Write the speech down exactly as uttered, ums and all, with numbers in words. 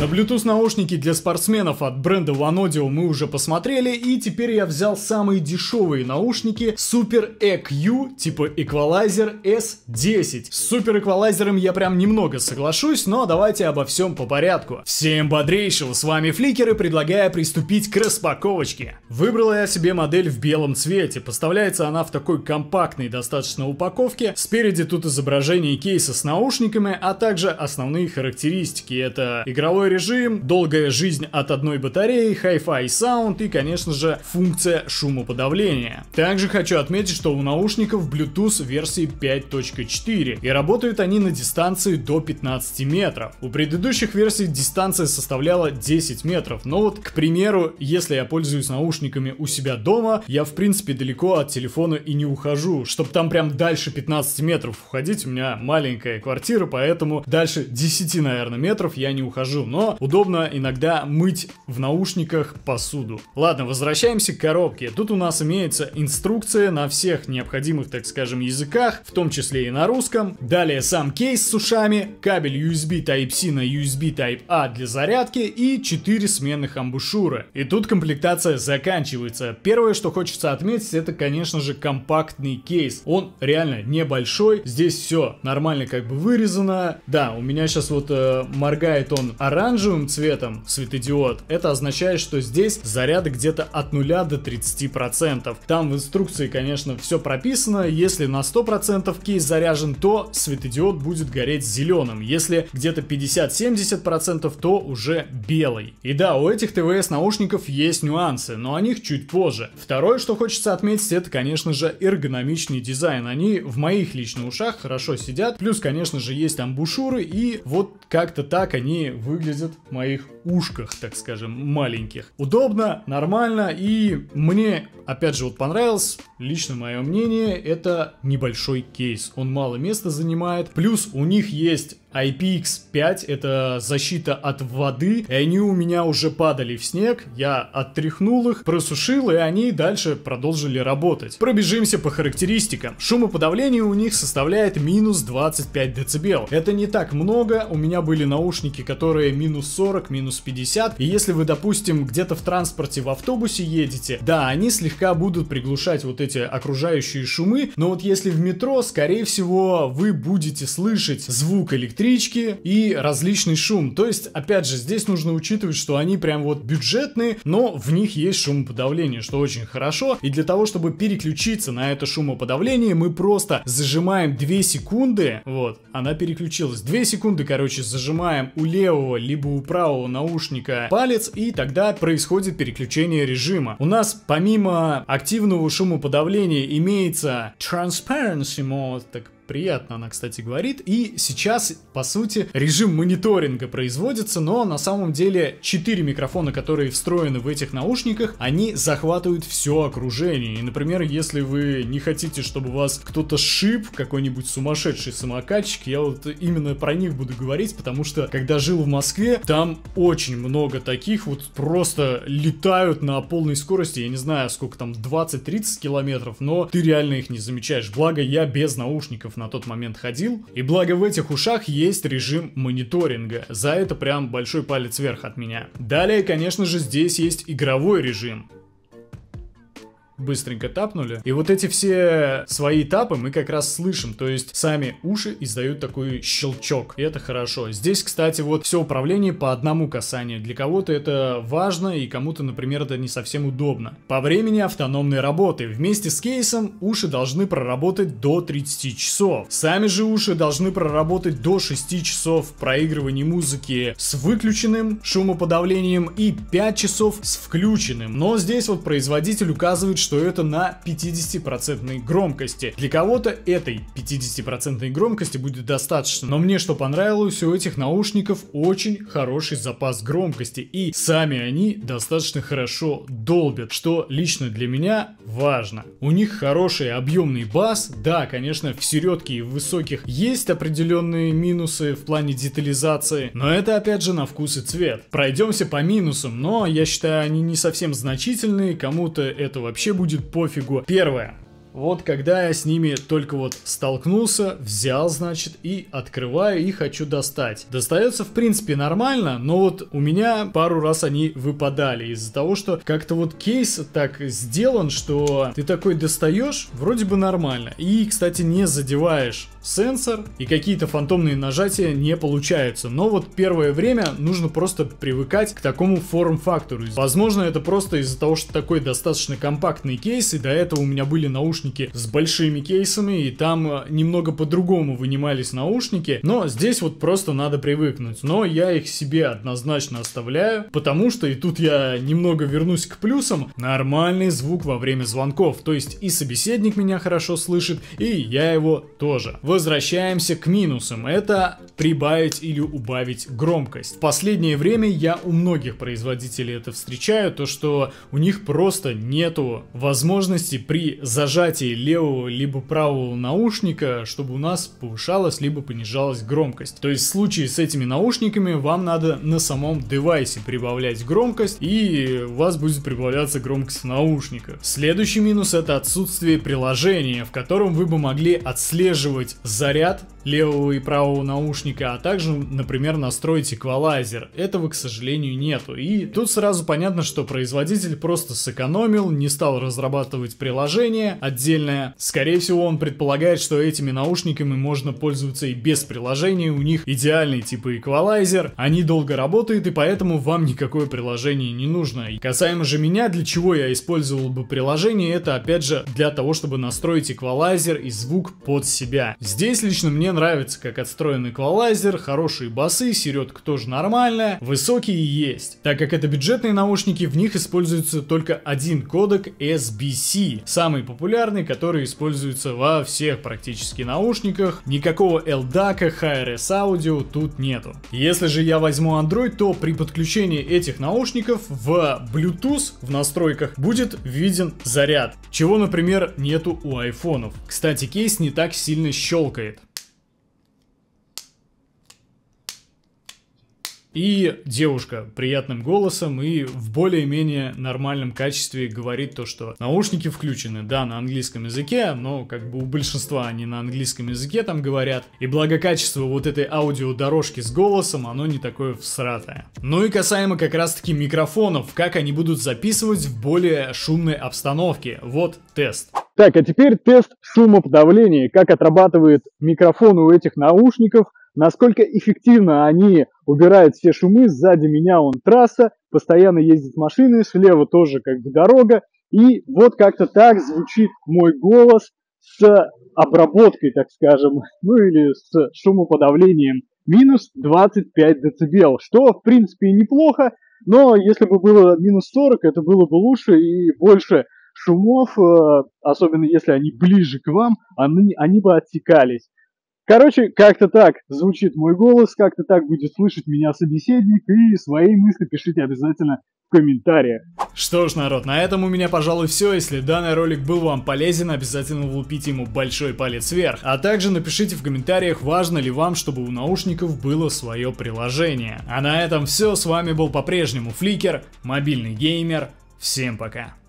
На Bluetooth наушники для спортсменов от бренда One Audio мы уже посмотрели, и теперь я взял самые дешевые наушники Super и кью типа Equalizer эс десять. С Super Equalizer'ом я прям немного соглашусь, но давайте обо всем по порядку. Всем бодрейшего, с вами Фликер, и предлагаю приступить к распаковочке. Выбрал я себе модель в белом цвете. Поставляется она в такой компактной достаточно упаковке. Спереди тут изображение кейса с наушниками, а также основные характеристики. Это игровой режим, долгая жизнь от одной батареи, Hi-Fi Sound и, конечно же, функция шумоподавления. Также хочу отметить, что у наушников Bluetooth версии пять точка четыре, и работают они на дистанции до пятнадцати метров. У предыдущих версий дистанция составляла десять метров, но вот, к примеру, если я пользуюсь наушниками у себя дома, я в принципе далеко от телефона и не ухожу, чтобы там прям дальше пятнадцати метров уходить. У меня маленькая квартира, поэтому дальше десяти, наверное, метров я не ухожу. Но удобно иногда мыть в наушниках посуду. Ладно, возвращаемся к коробке. Тут у нас имеется инструкция на всех необходимых, так скажем, языках, в том числе и на русском. Далее сам кейс с ушами, кабель ю эс би Type-C на ю эс би Type-A для зарядки и четыре сменных амбушюра. И тут комплектация заканчивается. Первое, что хочется отметить, это, конечно же, компактный кейс. Он реально небольшой. Здесь все нормально как бы вырезано. Да, у меня сейчас вот э, моргает он оранжевым цветом, светодиод. Это означает, что здесь заряды где-то от нуля до тридцати процентов. Там в инструкции, конечно, все прописано. Если на сто процентов кейс заряжен, то светодиод будет гореть зеленым. Если где-то пятьдесят-семьдесят процентов, то уже белый. И да, у этих тэ вэ эс наушников есть нюансы, но о них чуть позже. Второе, что хочется отметить, это, конечно же, эргономичный дизайн. Они в моих лично ушах хорошо сидят. Плюс, конечно же, есть амбушюры, и вот как-то так они выглядят в моих ушках, так скажем, маленьких. Удобно, нормально, и мне, опять же, вот понравилось, лично мое мнение, это небольшой кейс. Он мало места занимает. Плюс у них есть ай пи икс пять, это защита от воды, и они у меня уже падали в снег, я оттряхнул их, просушил, и они дальше продолжили работать. Пробежимся по характеристикам. Шумоподавление у них составляет минус двадцать пять децибел. Это не так много, у меня были наушники, которые минус сорок, минус пятьдесят, и если вы, допустим, где-то в транспорте, в автобусе едете, да, они слегка будут приглушать вот эти окружающие шумы, но вот если в метро, скорее всего, вы будете слышать звук электричества, и различный шум. То есть, опять же, здесь нужно учитывать, что они прям вот бюджетные, но в них есть шумоподавление, что очень хорошо. И для того, чтобы переключиться на это шумоподавление, мы просто зажимаем две секунды. Вот, она переключилась. две секунды, короче, зажимаем у левого либо у правого наушника палец, и тогда происходит переключение режима. У нас помимо активного шумоподавления имеется Transparency Mode, так приятно она, кстати, говорит. И сейчас, по сути, режим мониторинга производится, но на самом деле четыре микрофона, которые встроены в этих наушниках, они захватывают все окружение. И, например, если вы не хотите, чтобы вас кто-то сшиб, какой-нибудь сумасшедший самокатчик, я вот именно про них буду говорить, потому что, когда жил в Москве, там очень много таких вот просто летают на полной скорости, я не знаю, сколько там, двадцать-тридцать километров, но ты реально их не замечаешь. Благо, я без наушников на тот момент ходил, и благо в этих ушах есть режим мониторинга. За это прям большой палец вверх от меня. Далее, конечно же, здесь есть игровой режим. Быстренько тапнули. И вот эти все свои тапы мы как раз слышим. То есть сами уши издают такой щелчок. И это хорошо. Здесь, кстати, вот все управление по одному касанию. Для кого-то это важно, и кому-то, например, это не совсем удобно. По времени автономной работы. Вместе с кейсом уши должны проработать до тридцати часов. Сами же уши должны проработать до шести часов проигрывания музыки с выключенным шумоподавлением и пять часов с включенным. Но здесь вот производитель указывает, что это на пятидесятипроцентной громкости. Для кого-то этой пятидесятипроцентной громкости будет достаточно. Но мне что понравилось, у этих наушников очень хороший запас громкости. И сами они достаточно хорошо долбят, что лично для меня важно. У них хороший объемный бас. Да, конечно, в середке и в высоких есть определенные минусы в плане детализации, но это опять же на вкус и цвет. Пройдемся по минусам, но я считаю, они не совсем значительные. Кому-то это вообще будет пофигу. Первое. Вот когда я с ними только вот столкнулся, взял, значит, и открываю и хочу достать. Достается, в принципе, нормально, но вот у меня пару раз они выпадали из-за того, что как-то вот кейс так сделан, что ты такой достаешь, вроде бы нормально. И, кстати, не задеваешь сенсор, и какие-то фантомные нажатия не получаются. Но вот первое время нужно просто привыкать к такому форм-фактору. Возможно, это просто из-за того, что такой достаточно компактный кейс, и до этого у меня были наушники с большими кейсами, и там немного по-другому вынимались наушники, но здесь вот просто надо привыкнуть. Но я их себе однозначно оставляю, потому что, и тут я немного вернусь к плюсам, нормальный звук во время звонков, то есть и собеседник меня хорошо слышит, и я его тоже. Возвращаемся к минусам. Это прибавить или убавить громкость. В последнее время я у многих производителей это встречаю, то что у них просто нету возможности при зажатии левого либо правого наушника, чтобы у нас повышалась либо понижалась громкость. То есть в случае с этими наушниками вам надо на самом девайсе прибавлять громкость, и у вас будет прибавляться громкость в наушниках. Следующий минус — это отсутствие приложения, в котором вы бы могли отслеживать заряд левого и правого наушника, а также, например, настроить эквалайзер. Этого, к сожалению, нету. И тут сразу понятно, что производитель просто сэкономил, не стал разрабатывать приложение отдельное. Скорее всего, он предполагает, что этими наушниками можно пользоваться и без приложения. У них идеальный типа эквалайзер, они долго работают, и поэтому вам никакое приложение не нужно. И касаемо же меня, для чего я использовал бы приложение, это опять же для того, чтобы настроить эквалайзер и звук под себя. Здесь лично мне нравится, как отстроен эквалайзер, хорошие басы, середка тоже нормальная, высокие есть. Так как это бюджетные наушники, в них используется только один кодек эс би си, самый популярный, который используется во всех практически наушниках. Никакого эл ди эй, эйч ар эс аудио тут нету. Если же я возьму Android, то при подключении этих наушников в Bluetooth в настройках будет виден заряд, чего, например, нету у айфонов. Кстати, кейс не так сильно щелкает. И девушка приятным голосом и в более-менее нормальном качестве говорит то, что наушники включены, да, на английском языке, но как бы у большинства они на английском языке там говорят. И благо качество вот этой аудиодорожки с голосом, оно не такое всратое. Ну и касаемо как раз-таки микрофонов, как они будут записывать в более шумной обстановке. Вот тест. Так, а теперь тест шумоподавления, как отрабатывает микрофон у этих наушников, насколько эффективно они убирают все шумы. Сзади меня вон трасса, постоянно ездят машины, слева тоже как бы дорога. И вот как-то так звучит мой голос с обработкой, так скажем, ну или с шумоподавлением. Минус двадцать пять децибел, что в принципе неплохо, но если бы было минус сорок, это было бы лучше и больше шумов, особенно если они ближе к вам, они, они бы отсекались. Короче, как-то так звучит мой голос, как-то так будет слышать меня собеседник, и свои мысли пишите обязательно в комментариях. Что ж, народ, на этом у меня, пожалуй, все. Если данный ролик был вам полезен, обязательно влупите ему большой палец вверх. А также напишите в комментариях, важно ли вам, чтобы у наушников было свое приложение. А на этом все. С вами был по-прежнему Фликер, мобильный геймер. Всем пока.